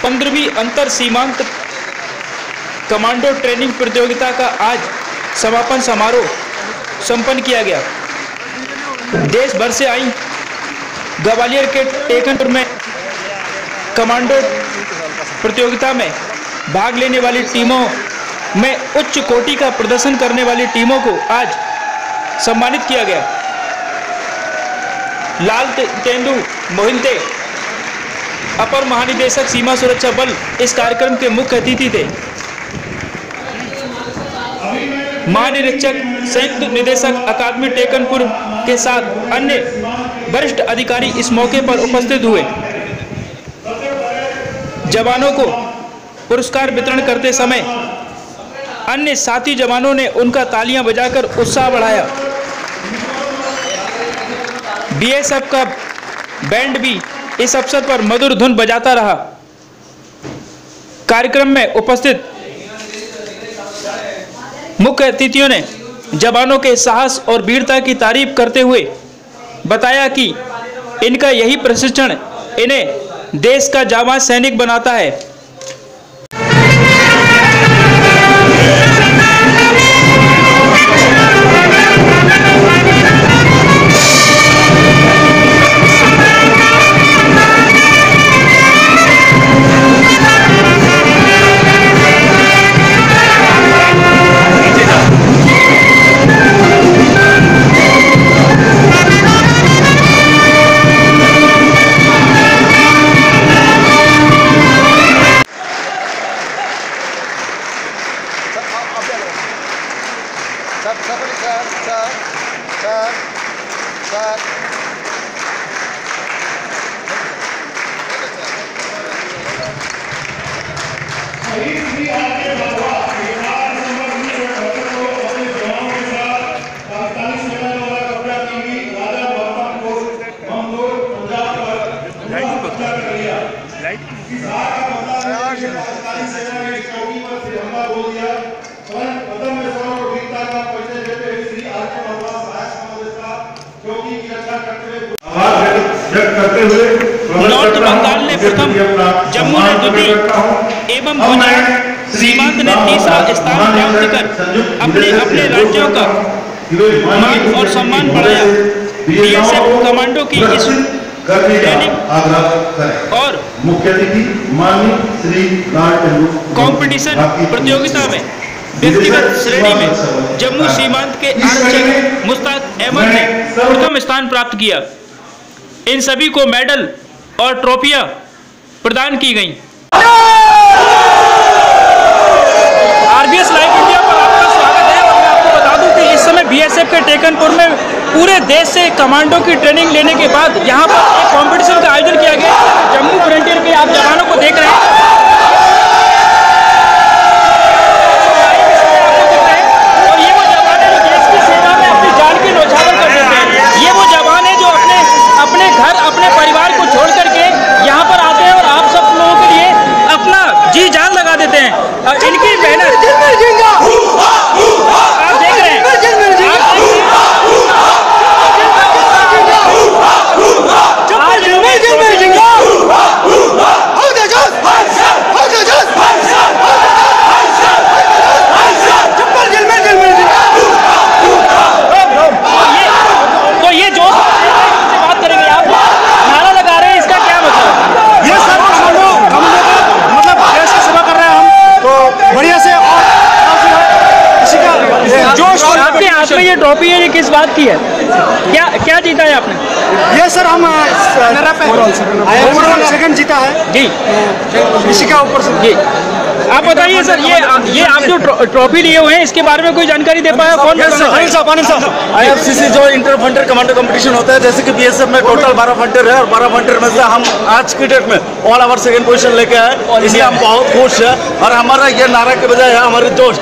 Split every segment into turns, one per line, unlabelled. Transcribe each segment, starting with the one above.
15वीं अंतर सीमांत commando training प्रतियोगिता का आज समापन समारोह संपन्न किया गया। देश भर से आई ग्वालियर के टेकनपुर में कमांडो प्रतियोगिता में भाग लेने वाली टीमों में उच्च कोटि का प्रदर्शन करने वाली टीमों को आज सम्मानित किया गया। लाल तेंदु मोहिंते अपर महानिदेशक सीमा सुरक्षा बल इस कार्यक्रम के मुख्य अतिथि थे। महानिरीक्षक संयुक्त निदेशक अकादमी टेकनपुर के साथ अन्य वरिष्ठ अधिकारी इस मौके पर उपस्थित हुए। जवानों को पुरस्कार वितरण करते समय अन्य साथी जवानों ने उनका तालियां बजाकर उत्साह बढ़ाया। बीएसएफ का बैंड भी इस अवसर पर मधुर धुन बजाता रहा। कार्यक्रम में उपस्थित मुख्य अतिथियों ने जवानों के साहस और वीरता की तारीफ करते हुए बताया कि इनका यही प्रशिक्षण इन्हें देश का जाबाज सैनिक बनाता है। नॉर्थ बंगाल ने प्रथम, जम्मू ने द्वितीय एवं गुजरात सीमांत ने तीसरा स्थान प्राप्त कर अपने अपने राज्यों का मान और सम्मान बढ़ाया। बीएसएफ कमांडो की इस ट्रेनिंग और
मुख्य अतिथि माननीय श्री लाल तेंदु
कंपटीशन प्रतियोगिता में व्यक्तिगत श्रेणी में जम्मू सीमांत के आरक्षक मुश्ताक अहमद ने प्रथम स्थान प्राप्त किया। इन सभी को मेडल और ट्रॉफियां प्रदान की गईं। आरबीएस लाइव इंडिया पर आपका स्वागत है और मैं आपको बता दूं कि इस समय बीएसएफ के टेकनपुर में पूरे देश से कमांडो की ट्रेनिंग लेने के बाद यहां पर एक कंपटीशन का आयोजन किया गया। जम्मू फ्रंटियर के आप जवानों को देख रहे हैं और ये वो जवान है जो देश की सेवा में अपनी जान की न्यौछावर कर देते हैं। ये वो जवान है जो अपने घर अपने परिवार को छोड़ करके यहाँ पर आते हैं और आप सब लोगों के लिए अपना जी जान लगा देते हैं। इनकी मेहनत आप देख रहे हैं। तो ये जो बात करेंगे आप, नारा लगा रहे हैं, इसका क्या मतलब?
ये सर हम लोग मतलब देश की सेवा कर रहे हैं हम तो बढ़िया से और इसी का जोश।
आपके हाथ में ये ट्रॉफी है, ये किस बात की है? क्या क्या जीता है आपने?
ये सर हम ओवरऑल सेकंड जीता है
जी,
इसी का ऊपर से जी।
आप बताइए सर, ये आप जो ट्रॉफी लिए हुए हैं इसके बारे में कोई जानकारी दे पाया? कौन?
अनिल साहब
आईएफसीसी जो इंटर फ्रंटियर कमांडो कंपटीशन होता है, जैसे कि बीएसएफ में टोटल 12 फ्रंटियर है और 12 फ्रंटियर में से हम आज की डेट में ऑल ओवर सेकंड पोजीशन लेके आए, इसलिए हम बहुत खुश हैं। और हमारा ये नारा के बजाय है हमारी जोश।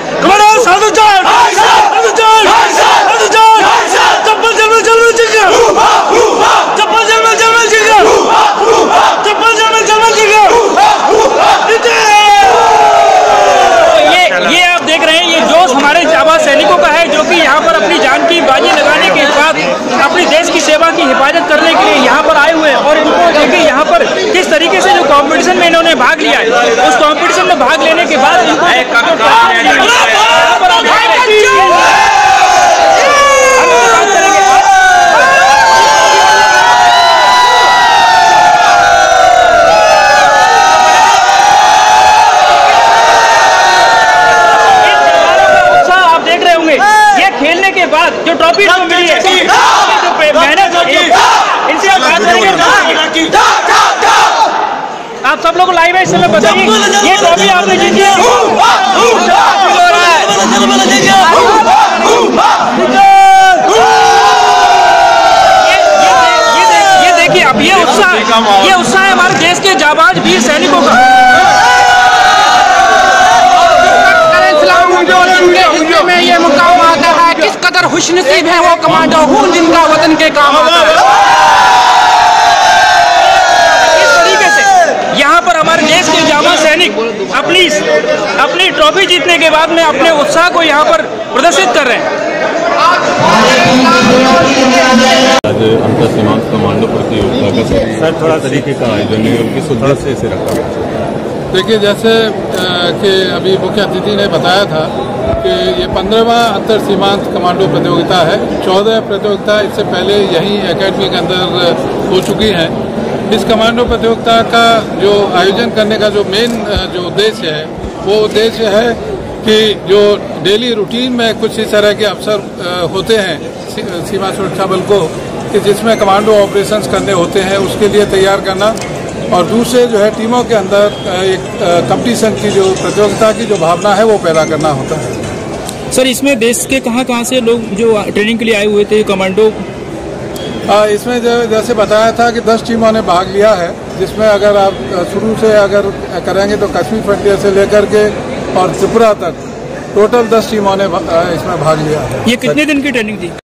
ये आप देख रहे हैं, ये जोश हमारे जाबाज सैनिकों का है जो कि यहाँ पर अपनी जान की बाजी लगाने के बाद अपनी देश की सेवा की हिफाजत करने के लिए यहाँ पर आए हुए हैं और इनको पहुंचे कि यहाँ पर किस तरीके से जो कंपटीशन में इन्होंने भाग लिया है, उस कंपटीशन में भाग लेने के बाद खेलने के बाद जो ट्रॉफी मिली है, जो मेहनत इनसे आप बात करेंगे। आप सब लोग लाइव है, इस समय बताइए ये ट्रॉफी आपने जीती है। ये देखिए अब ये उत्साह है हमारे देश के जाबाज वीर सैनिकों का।
में ये मुकाम आता है, किस कदर खुशनसीब है वो कमांडो खून जिनका वतन के काम आता है।
इस तरीके से यहाँ पर हमारे देश के जाबाज सैनिक अपनी ट्रॉफी जीतने के बाद में अपने उत्साह को यहाँ पर प्रदर्शित कर रहे हैं।
आज अंतर सीमांत कमांडो प्रतियोगिता का सर थोड़ा तरीके का आयोजन है, किस उद्देश्य से रखा गया?
देखिए, जैसे कि अभी मुख्य अतिथि ने बताया था कि ये 15वां अंतर सीमांत कमांडो प्रतियोगिता है। 14 प्रतियोगिता इससे पहले यहीं एकेडमी के अंदर हो चुकी हैं। इस कमांडो प्रतियोगिता का जो आयोजन करने का जो मेन जो उद्देश्य है, वो उद्देश्य है कि जो डेली रूटीन में कुछ इस तरह के अवसर होते हैं सीमा सुरक्षा बल को, कि जिसमें कमांडो ऑपरेशंस करने होते हैं, उसके लिए तैयार करना, और दूसरे जो है टीमों के अंदर एक कंपटीशन की जो प्रतियोगिता की जो भावना है वो पैदा करना होता है।
सर, इसमें देश के कहाँ से लोग जो ट्रेनिंग के लिए आए हुए थे कमांडो?
इसमें जैसे बताया था कि 10 टीमों ने भाग लिया है, जिसमें अगर आप शुरू से अगर करेंगे तो कश्मीर फ्रंटियर से लेकर के और त्रिपुरा तक टोटल 10 टीमों ने इसमें भाग लिया है।
ये कितने दिन की ट्रेनिंग थी?